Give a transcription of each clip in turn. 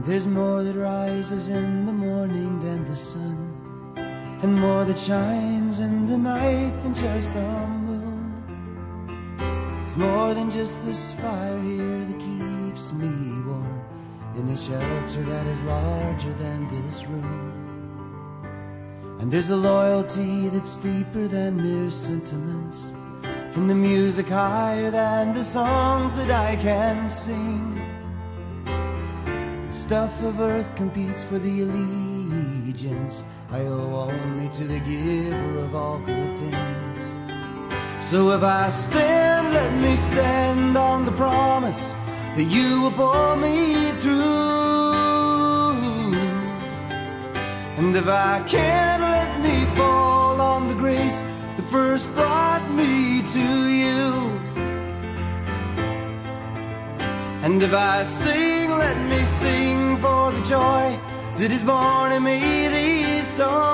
And there's more that rises in the morning than the sun, and more that shines in the night than just the moon. It's more than just this fire here that keeps me warm in a shelter that is larger than this room. And there's a loyalty that's deeper than mere sentiments, and the music higher than the songs that I can sing. The stuff of earth competes for the allegiance I owe only to the giver of all good things. So if I stand, let me stand on the promise that you will pull me through. And if I can't, let me fall on the grace that first brought me to you. And if I sing, let me sing for the joy that is born in me these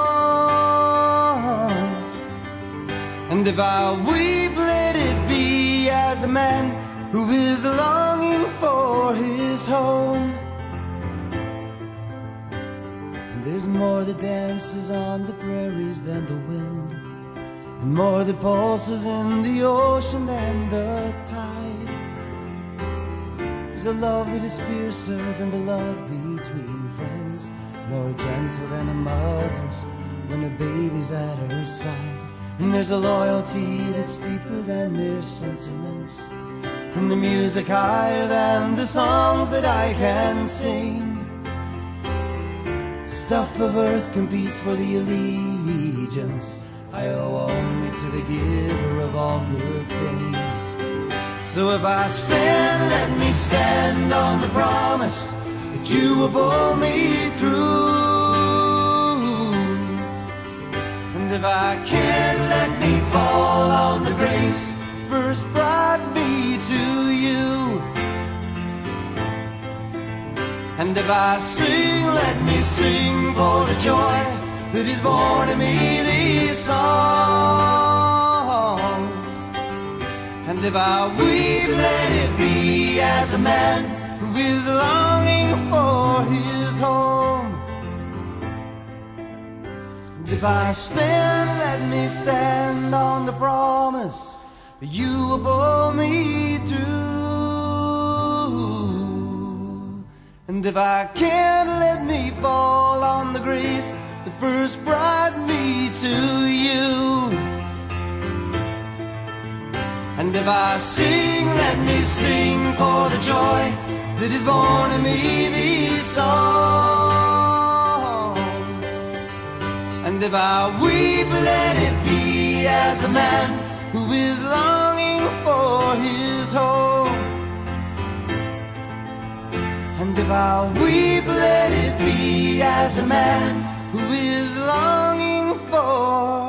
songs. And if I weep, let it be as a man who is longing for his home. And there's more that dances on the prairies than the wind, and more that pulses in the ocean than the tide. There's a love that is fiercer than the love between friends, more gentle than a mother's when a baby's at her side. And there's a loyalty that's deeper than mere sentiments, and the music higher than the songs that I can sing. The stuff of earth competes for the allegiance I owe only to the giver of all good things. So if I stand, let me stand on the promise that you will pull me through. And if I can't, let me fall on the grace first brought me to you. And if I sing, let me sing for the joy that is born in me these songs. And if I weep, let it be as a man who is longing for his home. And if I stand, let me stand on the promise that you will pull me through. And if I can't, let me fall on the grace that first brought me to you. And if I sing, let me sing for the joy that is born in me these songs. And if I weep, let it be as a man who is longing for his home. And if I weep, let it be as a man who is longing for